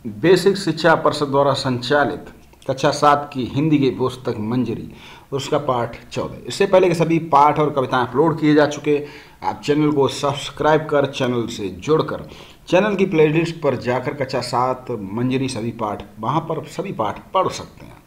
Basic शिक्षा परिषद द्वारा संचालित कक्षा 7 की हिंदी की पुस्तक मंजरी, उसका पाठ 14। इससे पहले के सभी पाठ और कविताएं अपलोड किए जा चुके। आप चैनल को सब्सक्राइब कर चैनल से जुड़कर चैनल की प्लेलिस्ट पर जाकर कक्षा 7 मंजरी सभी पाठ वहां पर सभी पाठ पढ़ सकते हैं।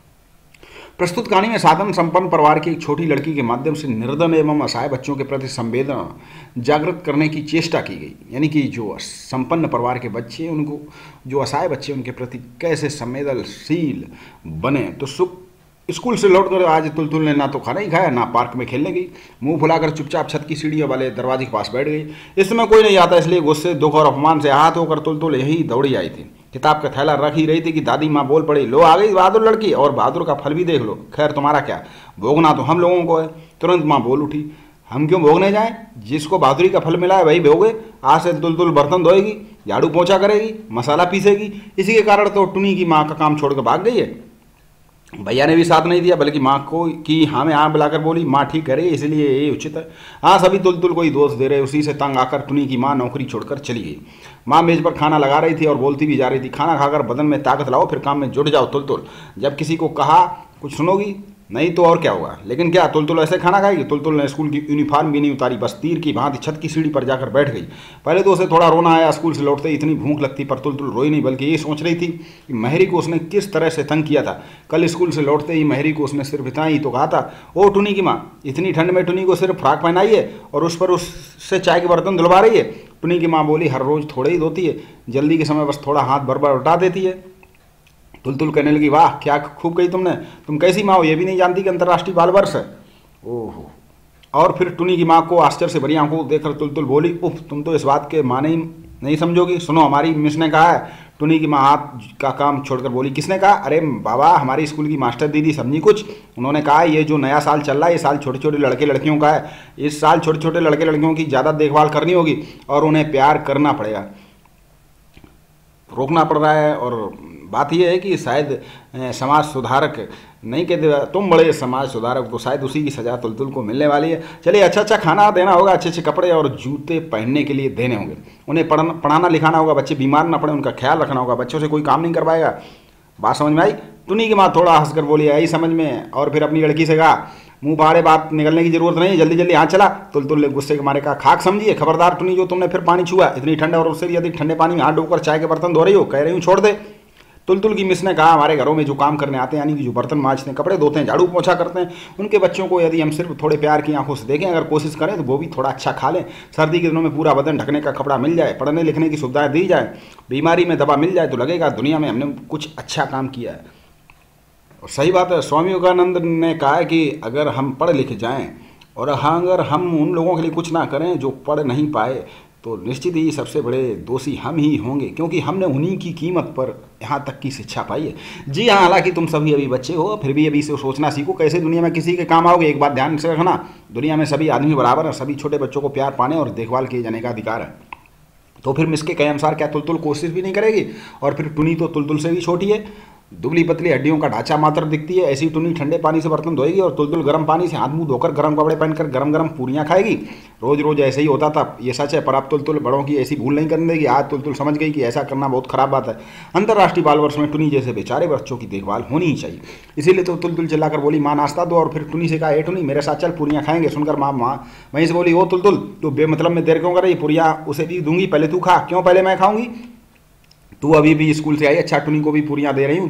प्रस्तुत कहानी में साधन संपन्न परिवार की एक छोटी लड़की के माध्यम से निर्धन एवं असहाय बच्चों के प्रति संवेदना जागृत करने की चेष्टा की गई। यानी कि जो संपन्न परिवार के बच्चे, उनको जो असहाय बच्चे उनके प्रति कैसे संवेदनशील बने। तो स्कूल से लौटकर आज तुलतुल ने ना तो खाना ही खाया, ना पार्क में खेलने गई। मुंह फुलाकर चुपचाप छत की सीढ़ियों वाले दरवाजे के पास बैठ गई। इस समय कोई नहीं आता, इसलिए गुस्से, दुख और अपमान से आहत होकर तुलतुल यही दौड़ी आई थी। किताब का थैला रख ही रही थी कि दादी माँ बोल पड़ी, लो आ गई बहादुर लड़की, और बहादुर का फल भी देख लो। खैर तुम्हारा क्या, भोगना तो हम लोगों को है। तुरंत माँ बोल उठी, हम क्यों भोगने जाएं? जिसको बहादुरी का फल मिला है वही भोगे। आज से तुलतुल बर्तन धोएगी, झाड़ू पोछा करेगी, मसाला पीसेगी। इसी के कारण तो टुनी की माँ का काम छोड़कर भाग गई है। भैया ने भी साथ नहीं दिया, बल्कि माँ को की हाँ में हाँ बुलाकर बोली, माँ ठीक करे इसलिए ये उचित है। हाँ, सभी तुलतुल को ही दोष दे रहे। उसी से तंग आकर टुनी की माँ नौकरी छोड़कर चली गई। माँ मेज पर खाना लगा रही थी और बोलती भी जा रही थी, खाना खाकर बदन में ताकत लाओ, फिर काम में जुट जाओ तुलतुल। जब किसी को कहा कुछ सुनोगी नहीं तो और क्या होगा। लेकिन क्या तुलतुल ऐसे खाना खाएगी? तुलतुल ने स्कूल की यूनिफॉर्म भी नहीं उतारी, बस तीर की भांति छत की सीढ़ी पर जाकर बैठ गई। पहले तो उसे थोड़ा रोना आया, स्कूल से लौटते इतनी भूख लगती, पर तुलतुल रोई नहीं, बल्कि ये सोच रही थी कि महरी को उसने किस तरह से तंग किया था। कल स्कूल से लौटते ही महरी को उसने सिर्फ इतना ही तो कहा था, ओ टुनी की माँ, इतनी ठंड में टुनी को सिर्फ फ्राक पहनाई है और उस पर उससे चाय के बर्तन धुलवा रही है। टुनी की माँ बोली, हर रोज थोड़े ही धोती है, जल्दी के समय बस थोड़ा हाथ भर भर उठा देती है। तुलतुल कहने लगी, वाह क्या खूब कही तुमने, तुम कैसी माँ हो, ये भी नहीं जानती कि अंतर्राष्ट्रीय बाल वर्ष है। ओहो। और फिर टुनी की माँ को आश्चर्य से भरी आंखों देखकर तुलतुल बोली, उफ, तुम तो इस बात के माने ही नहीं समझोगी। सुनो, हमारी मिस ने कहा है। टुनी की माँ हाथ का काम छोड़कर बोली, किसने कहा? अरे बाबा, हमारी स्कूल की मास्टर दीदी समझी कुछ। उन्होंने कहा ये जो नया साल चल रहा है, ये साल छोटे छोटे लड़के लड़कियों का है। इस साल छोटे छोटे लड़के लड़कियों की ज़्यादा देखभाल करनी होगी और उन्हें प्यार करना पड़ेगा, रोकना पड़ रहा है। और बात यह है कि शायद समाज सुधारक नहीं कहते, तुम बड़े समाज सुधारक, तो शायद उसी की सजा तुलतुल को मिलने वाली है। चलिए, अच्छा अच्छा खाना देना होगा, अच्छे अच्छे कपड़े और जूते पहनने के लिए देने होंगे, उन्हें पढ़ाना लिखाना होगा, बच्चे बीमार ना पड़े उनका ख्याल रखना होगा, बच्चों से कोई काम नहीं करवाएगा। बात समझ में आई? टुनी की माँ थोड़ा हंसकर बोली, आई समझ में। और फिर अपनी लड़की से कहा, मुंह फाड़े बात निकलने की जरूरत नहीं, जल्दी जल्दी हाथ चला। तुलतुल ने गुस्से के मारे कहा, खाक समझिए, खबरदार टुनी, जो तुमने फिर पानी छुआ, इतनी ठंड और उससे यदि ठंडे पानी में हाथ डूबकर चाय के बर्तन धो रही हो, कह रही हूँ छोड़ दे। तुलतुल की मिस ने कहा, हमारे घरों में जो काम करने आते हैं, यानी कि जो बर्तन मांजते हैं, कपड़े धोते हैं, झाड़ू पोछा करते हैं, उनके बच्चों को यदि हम सिर्फ थोड़े प्यार की आंखों से देखें, अगर कोशिश करें तो वो भी थोड़ा अच्छा खा लें, सर्दी के दिनों में पूरा बदन ढकने का कपड़ा मिल जाए, पढ़ने लिखने की सुविधाएं दी जाए, बीमारी में दवा मिल जाए, तो लगेगा दुनिया में हमने कुछ अच्छा काम किया है। और सही बात है, स्वामी विवेकानंद ने कहा है कि अगर हम पढ़ लिख जाएं और हाँ अगर हम उन लोगों के लिए कुछ ना करें जो पढ़ नहीं पाए, तो निश्चित ही सबसे बड़े दोषी हम ही होंगे, क्योंकि हमने उन्हीं की कीमत पर यहाँ तक की शिक्षा पाई है। जी हाँ, हालांकि तुम सभी अभी बच्चे हो, फिर भी अभी से सोचना सीखो कैसे दुनिया में किसी के काम आओगे। एक बात ध्यान से रखना, दुनिया में सभी आदमी बराबर हैं, सभी छोटे बच्चों को प्यार पाने और देखभाल किए जाने का अधिकार है। तो फिर मिस के कहे अनुसार क्या तुलतुल कोशिश भी नहीं करेगी? और फिर टुनी तो तुलतुल से भी छोटी है, दुबली पतली हड्डियों का ढांचा मात्र दिखती है। ऐसी टुनी ठंडे पानी से बर्तन धोएगी और तुलतुल गर्म पानी से हाथ मुंह धोकर गर्म कपड़े पहनकर गरम गरम पूरियां खाएगी। रोज रोज ऐसे ही होता था, ये सच है, पर अब तुलतुल बड़ों की ऐसी भूल नहीं करने देगी। आज तुलतुल समझ गई कि ऐसा करना बहुत खराब बात है। अंतर्राष्ट्रीय बाल वर्ष में टुनी जैसे बेचारे बच्चों की देखभाल होनी ही चाहिए। इसीलिए तो तुलतुल चिल्लाकर बोली, माँ नाश्ता दो। और फिर टुनी से कहा, ए टुनी, मेरे साथ चल, पूरियां खाएंगे। सुनकर माँ वहीं से बोली, ओ तुलतुल, तू बेमतलब में देर क्यों कर रही? पूरियां उसे भी दूंगी, पहले तू खा। क्यों पहले मैं खाऊंगी? तू अभी भी स्कूल से आई, अच्छा टुनी को भी पूरियां दे रही हूँ,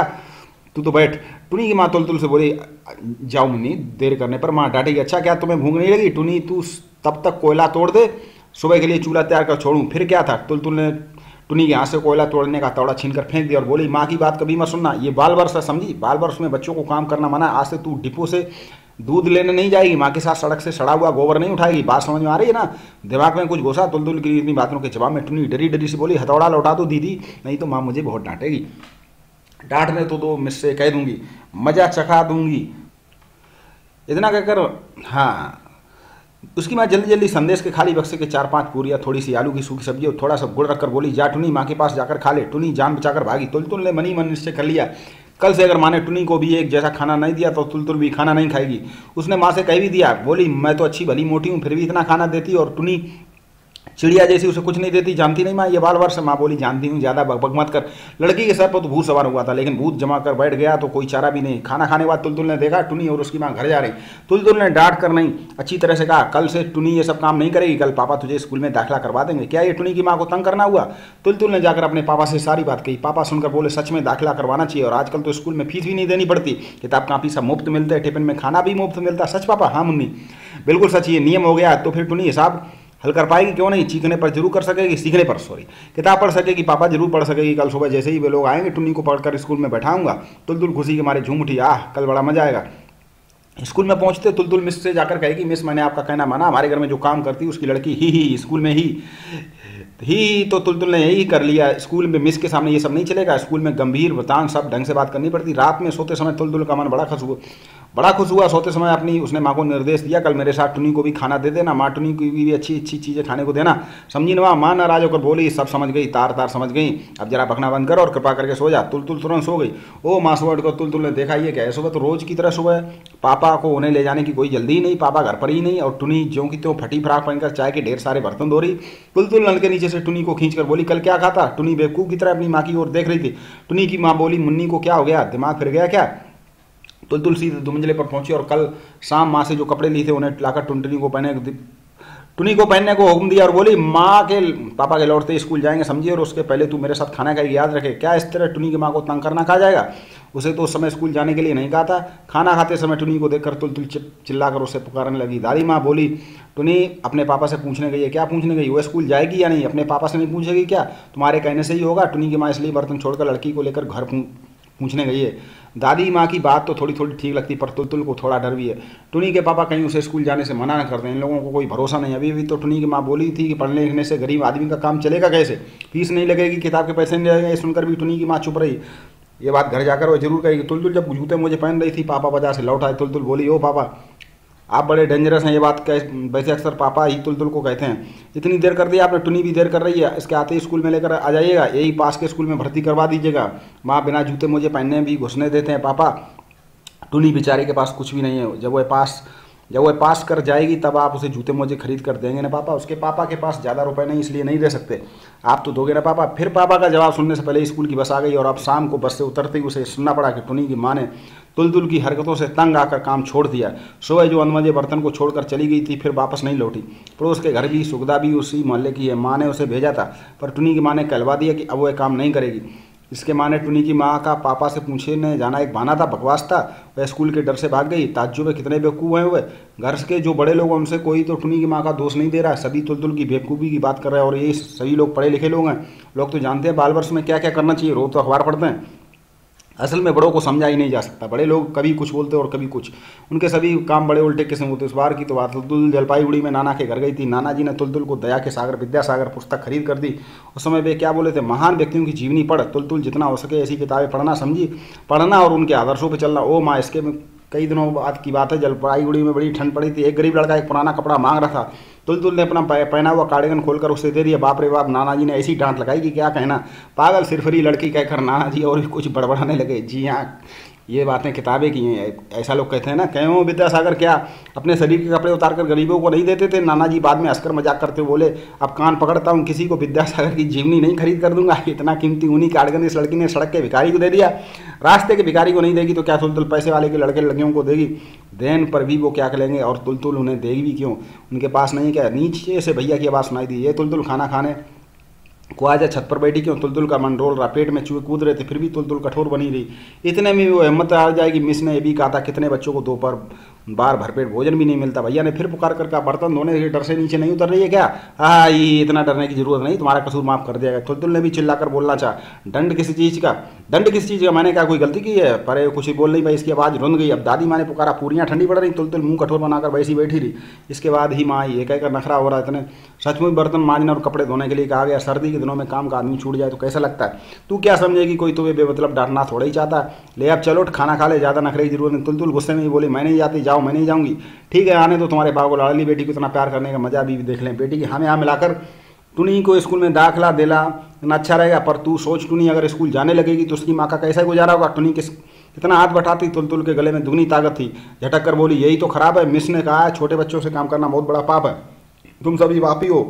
तू तो बैठ। टुनी की माँ तुलतुल से बोली, जाओ मुन्नी, देर करने पर माँ डांटेगी। अच्छा क्या तुम्हें भूख नहीं लगी? टुनी, तू तब तक कोयला तोड़ दे, सुबह के लिए चूल्हा तैयार कर छोड़ूं। फिर क्या था? तुलतुल ने टुनी के हाथ से कोयला तोड़ने का तौड़ा छीनकर फेंक दिया और बोली, माँ की बात कभी मत सुनना, ये बाल वर्ष है, समझी? बाल वर्ष में बच्चों को काम करना मना। आज से तू डिपो से दूध लेने नहीं जाएगी, माँ के साथ सड़क से सड़ा हुआ गोबर नहीं उठाएगी। बात समझ में आ रही है ना? दिमाग में कुछ घुसा? तुलतुल की इतनी बातों के जवाब में टुनी डरी डरी से बोली, हथौड़ा लौटा दो दीदी, नहीं तो माँ मुझे बहुत डांटेगी। डांटने तो दो, मिससे कह दूंगी, मजा चखा दूंगी। इतना कहकर हाँ, उसकी माँ जल्दी जल्दी संदेश के खाली बक्से के 4-5 पूरियाँ, थोड़ी सी आलू की सूखी सब्जी और थोड़ा सा गुड़ रखकर बोली, जा टुनी, माँ के पास जाकर खा ले। टुनी जान बचाकर भागी। तुलतुल ने मनी मन निश्चय कर लिया, कल से अगर माँ ने टुनी को भी एक जैसा खाना नहीं दिया तो तुलतुल भी खाना नहीं खाएगी। उसने माँ से कह भी दिया, बोली, मैं तो अच्छी भली मोटी हूँ, फिर भी इतना खाना देती और टुनी चिड़िया जैसी, उसे कुछ नहीं देती, जानती नहीं माँ ये बाल वर्ष। माँ बोली जानती हूँ, ज़्यादा बकबक मत कर। लड़की के सर पर तो भूत सवार हुआ था, लेकिन भूत जमा कर बैठ गया तो कोई चारा भी नहीं। खाना खाने के बाद तुलतुल ने देखा टुनी और उसकी माँ घर जा रही। तुलतुल ने डांट कर नहीं, अच्छी तरह से कहा, कल से टुनी ये सब काम नहीं करेगी, कल पापा तुझे स्कूल में दाखिला करवा देंगे। क्या ये टुनी की माँ को तंग करना हुआ? तुलतुल ने जाकर अपने पापा से सारी बात कही। पापा सुनकर बोले, सच में दाखिला करवाना चाहिए, और आजकल तो स्कूल में फीस भी नहीं देनी पड़ती, किताब कापी सब मुफ्त मिलते हैं, टिफिन में खाना भी मुफ्त मिलता। सच पापा? हाँ मुन्नी, बिल्कुल सच, ये नियम हो गया। तो फिर टुनी हिसाब हल कर पाएगी, क्यों नहीं, सीखने पर जरूर कर सकेगी, सीखने पर सॉरी, किताब पढ़ सकेगी, पापा जरूर पढ़ सकेगी। कल सुबह जैसे ही वे लोग आएंगे टुनी को पढ़कर स्कूल में बैठाऊंगा। तुलतुल खुशी के मारे झूम उठी, आह कल बड़ा मजा आएगा। स्कूल में पहुंचते तुलतुल मिस से जाकर कहेगी, मिस मैंने आपका कहना माना, हमारे घर में जो काम करती उसकी लड़की ही स्कूल में ही तो तुलतुल ने यही कर लिया। स्कूल में मिस के सामने ये सब नहीं चलेगा, स्कूल में गंभीर बतान सब ढंग से बात करनी पड़ती। रात में सोते समय तुलतुल का मन बड़ा खुश हुआ। सोते समय अपनी उसने माँ को निर्देश दिया, कल मेरे साथ टुनी को भी खाना दे देना, माँ टुनी को भी अच्छी अच्छी चीज़ें खाने को देना, समझी ना? माँ नाराज होकर बोली, सब समझ गई, तार तार समझ गई, अब जरा बकना बंद कर और कृपा करके सो जा। तुलतुल तुरंत सो गई। ओ माँ सुबह को तुलतुल ने देखा, ये क्या है, सुबह तो रोज की तरह सुबह पापा को उन्हें ले जाने की कोई जल्दी ही नहीं, पापा घर पर ही नहीं, और टुनी ज्यों की त्यों फटी फ्राक पहनकर चाय के ढेर सारे बर्तन धो रही। तुलतुल नल के नीचे से टुनी को खींचकर बोली, कल क्या खाता? टुनी बेवकूफ की तरह अपनी माँ की ओर देख रही थी। टुनी की माँ बोली, मुन्नी को क्या हो गया, दिमाग फिर गया क्या? तुलतुल सीधे दुमंजले पर पहुंची और कल शाम माँ से जो कपड़े लिए थे उन्हें लाकर टुनी को पहनने को हुक्म दिया और बोली, माँ के पापा के लौटते स्कूल जाएंगे समझिए, और उसके पहले तू मेरे साथ खाना खाएगी, याद रखे। क्या इस तरह टुनी की माँ को तंग करना कहा जाएगा? उसे तो उस समय स्कूल जाने के लिए नहीं कहा था। खाना खाते समय टुनी को देखकर तुलतुल चिल्लाकर उसे पुकारने लगी। दादी माँ बोली, टुनी अपने पापा से पूछने गई है। क्या पूछने गई? वो स्कूल जाएगी या नहीं? अपने पापा से नहीं पूछेगी क्या? तुम्हारे कहने से ही होगा। टुनी की माँ इसलिए बर्तन छोड़कर लड़की को लेकर घर पूछने गई है। दादी माँ की बात तो थोड़ी थोड़ी ठीक लगती, पर तुलतुल को थोड़ा डर भी है। टुनी के पापा कहीं उसे स्कूल जाने से मना न कर दें, इन लोगों को कोई भरोसा नहीं। अभी भी तो टुनी की माँ बोली थी कि पढ़ने लिखने से गरीब आदमी का काम चलेगा कैसे, फीस नहीं लगेगी, किताब के पैसे नहीं लगेंगे। सुनकर भी टुनी की माँ चुप रही। ये बात घर जाकर वो जरूर कहेगी। तुलतुल जब जूते मुझे पहन रही थी, पापा बाजार से लौट आए। तुलतुल बोली, ओ पापा आप बड़े डेंजरस हैं, ये बात वैसे अक्सर पापा ही तुलतुल को कहते हैं। इतनी देर कर दी आपने, टुनी भी देर कर रही है, इसके आते ही स्कूल में लेकर आ जाइएगा, यही पास के स्कूल में भर्ती करवा दीजिएगा। माँ बिना जूते मुझे पहनने भी घुसने देते हैं पापा। टुनी बेचारे के पास कुछ भी नहीं है, जब वह पास कर जाएगी तब आप उसे जूते मोजे खरीद कर देंगे ना पापा। उसके पापा के पास ज़्यादा रुपए नहीं, इसलिए नहीं दे सकते, आप तो दोगे ना पापा। फिर पापा का जवाब सुनने से पहले स्कूल की बस आ गई, और अब शाम को बस से उतरते ही उसे सुनना पड़ा कि टुनी की माँ ने तुलतुल की हरकतों से तंग आकर काम छोड़ दिया। सुबह जो अनमजे बर्तन को छोड़कर चली गई थी, फिर वापस नहीं लौटी। पड़ोस के घर भी सुगदा भी उसी मोहल्ले की है, माँ ने उसे भेजा था, पर टुनी की माँ ने कहलवा दिया कि अब वह काम नहीं करेगी। इसके माँ ने टुनी की माँ का पापा से पूछने जाना एक बहाना था, बकवास था। वह स्कूल के डर से भाग गई। ताज्जुब है कितने बेवकूफ़ हैं वह। घर के जो बड़े लोग हैं उनसे कोई तो टुनी की माँ का दोष नहीं दे रहा है, सभी तुलतुल की बेवकूफ़ी की बात कर रहे हैं। और ये सभी लोग पढ़े लिखे लोग हैं, लोग तो जानते हैं बाल वर्ष में क्या क्या करना चाहिए, रोज तो अखबार पढ़ते हैं। असल में बड़ों को समझा ही नहीं जा सकता, बड़े लोग कभी कुछ बोलते और कभी कुछ, उनके सभी काम बड़े उल्टे किस्म होते। इस बार की तो बात, तुलतुल जलपाईगुड़ी में नाना के घर गई थी। नाना जी ने तुलतुल को दया के सागर विद्यासागर पुस्तक खरीद कर दी। उस समय वे क्या बोले थे, महान व्यक्तियों की जीवनी पढ़, तुलतुल जितना हो सके ऐसी किताबें पढ़ना, समझी, पढ़ना और उनके आदर्शों पर चलना। ओ माँ, इसके कई दिनों बाद की बात है, जलपाईगुड़ी में बड़ी ठंड पड़ी थी। एक गरीब लड़का एक पुराना कपड़ा मांग रहा था। तुलतुल ने अपना पहना हुआ कार्डिगन खोलकर उसे दे दिया। बाप रे बाप, नाना जी ने ऐसी डांट लगाई कि क्या कहना। पागल सिरफरी लड़की कहकर नाना जी और भी कुछ बड़बड़ाने लगे। जी हाँ, ये बातें किताबें की हैं, ऐसा लोग कहते हैं ना। क्यों विद्यासागर क्या अपने शरीर के कपड़े उतारकर गरीबों को नहीं देते थे? नाना जी बाद में हंसकर मजाक करते बोले, अब कान पकड़ता हूँ, किसी को विद्यासागर की जीवनी नहीं खरीद कर दूंगा। इतना कीमती ऊनी कार्डिगन इस लड़की ने सड़क के भिखारी को दे दिया। रास्ते के भिखारी को नहीं देगी तो क्या तुलतुल पैसे वाले के लड़के लड़कियों को देगी? देन पर भी वो क्या करेंगे, और तुलतुल उन्हें देगी भी क्यों? उनके पास नहीं क्या? नीचे से भैया की आवाज़ सुनाई दी, ये तुलतुल खाना खाने को आजा, छत पर बैठी क्यों? तुलतुल का मन डोल रहा, पेट में चूहे कूद रहे थे, फिर भी तुलतुल कठोर बनी रही। इतने में वो हिम्मत आ जाएगी। मिस ने ये भी कहा था, कितने बच्चों को दोपहर बार भरपेट भोजन भी नहीं मिलता। भैया ने फिर पुकार कर कहा, बर्तन धोने के डर से नीचे नहीं उतर रही है क्या? हाँ, ये इतना डरने की जरूरत नहीं, तुम्हारा कसूर माफ कर दिया गया। तुलतुल ने भी चिल्लाकर बोलना चाहा, दंड किसी चीज़ का? दंड किसी चीज़ का? मैंने क्या कोई गलती की है? पर कुछ बोल नहीं पाई, इसकी आवाज़ रुंध गई। अब दादी माँ ने पुकारा, पूरियाँ ठंडी पड़ रही। तुलतुल मुंह कठोर बनाकर वैसी बैठी रही। इसके बाद ही माँ ये कहकर नखरा हो रहा, इतने सचमुच बर्तन मांजने और कपड़े धोने के लिए कहा गया। सर्दी के दिनों में काम का आदमी छूट जाए तो कैसा लगता है? तू क्या समझेगी, कोई तुम्हें बेमतलब डांटना थोड़ा ही चाहता है। ले अब चलो, खाना खा ले, ज़्यादा नखरे की जरूरत नहीं। तुलतुल गुस्से में ही बोली, मैं नहीं जाती, जाओ मैं नहीं जाऊँगी। ठीक है, आने तो तुम्हारे बाप को, लाडली बेटी को इतना प्यार करने का मजा भी देख लें। बेटी की हमें यहाँ मिलाकर टुनी को स्कूल में दाखिला दिला अच्छा रहेगा। पर तू सोच, टुनी अगर स्कूल जाने लगेगी तो उसकी माँ का कैसा गुजारा होगा? टुनी कितना हाथ बटाती। तुलतुल के गले में दुगनी ताकत थी। झटक कर बोली, यही तो खराब है। मिस ने कहा है छोटे बच्चों से काम करना बहुत बड़ा पाप है, तुम सभी पापी हो।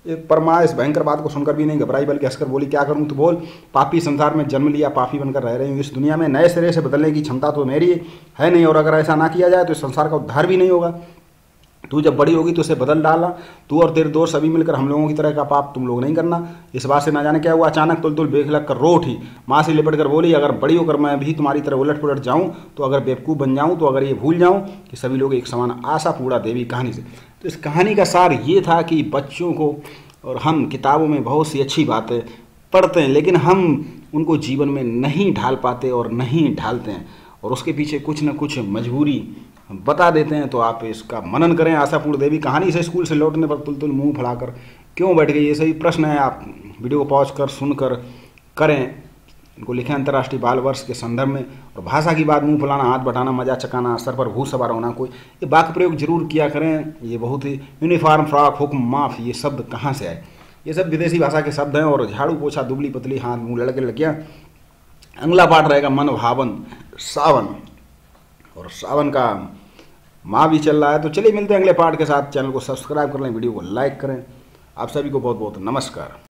एक परमा इस भयंकर बात को सुनकर भी नहीं घबराई, बल्कि हंसकर बोली, क्या करूं तो बोल। पापी संसार में जन्म लिया, पापी बनकर रह रही हूँ इस दुनिया में। नए सिरे से बदलने की क्षमता तो मेरी है नहीं, और अगर ऐसा ना किया जाए तो इस संसार का उद्धार भी नहीं होगा। तू जब बड़ी होगी तो उसे बदल डालना। तू और तेरे दोस्त सभी मिलकर हम लोगों की तरह का पाप तुम लोग नहीं करना। इस बात से ना जाने क्या हुआ, अचानक तुलतुल बेखलक कर रो उठी। माँ से लिपट कर बोली, अगर बड़ी होकर मैं भी तुम्हारी तरह उलट पुलट जाऊँ तो, अगर बेवकूफ़ बन जाऊँ तो, अगर ये भूल जाऊँ कि सभी लोग एक समान। आशापूर्णा देवी कहानी से। तो इस कहानी का सार ये था कि बच्चों को, और हम किताबों में बहुत सी अच्छी बातें पढ़ते हैं लेकिन हम उनको जीवन में नहीं ढाल पाते और नहीं ढालते हैं, और उसके पीछे कुछ न कुछ मजबूरी बता देते हैं। तो आप इसका मनन करें। आशापूर्ण देवी कहानी से स्कूल से लौटने पर तुलतुल मुंह फैलाकर क्यों बैठ गई, ये सही प्रश्न है। आप वीडियो को पॉज कर सुनकर करें। इनको लिखें अंतर्राष्ट्रीय बाल वर्ष के संदर्भ में। और भाषा की बात, मुंह फैलाना, हाथ बटाना, मजा चकाना, सर पर भूत सवार होना, कोई ये वाक्य प्रयोग जरूर किया करें। ये बहुत ही यूनिफॉर्म, फ्रॉक, हुक्म, माफ, ये शब्द कहाँ से आए? ये सब विदेशी भाषा के शब्द हैं। और झाड़ू पोछा, दुबली पतली, हाथ मुँह लड़के लड़कियाँ। अगला पाठ रहेगा मन भावन सावन, और सावन का माह भी चल रहा है। तो चलिए मिलते हैं अगले पार्ट के साथ। चैनल को सब्सक्राइब कर लें, वीडियो को लाइक करें। आप सभी को बहुत बहुत नमस्कार।